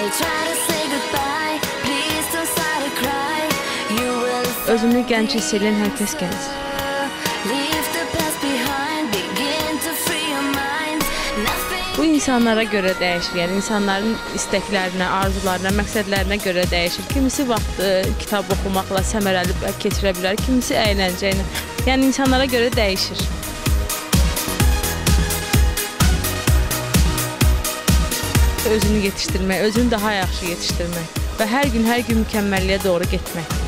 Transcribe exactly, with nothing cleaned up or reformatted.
Özümü gənc hiss edən hər kəs gənc. Bu insanlara görə dəyişir, yəni insanların istəklərinə, arzularına, məqsədlərinə görə dəyişir. Kimisi vaxtı kitab oxumaqla səmərəli keçirə bilər, kimisi əyləncə ilə. Yəni insanlara görə dəyişir. Özünü yetişdirmək, özünü daha yaxşı yetişdirmək və hər gün, hər gün mükəmməlliyə doğru getmək.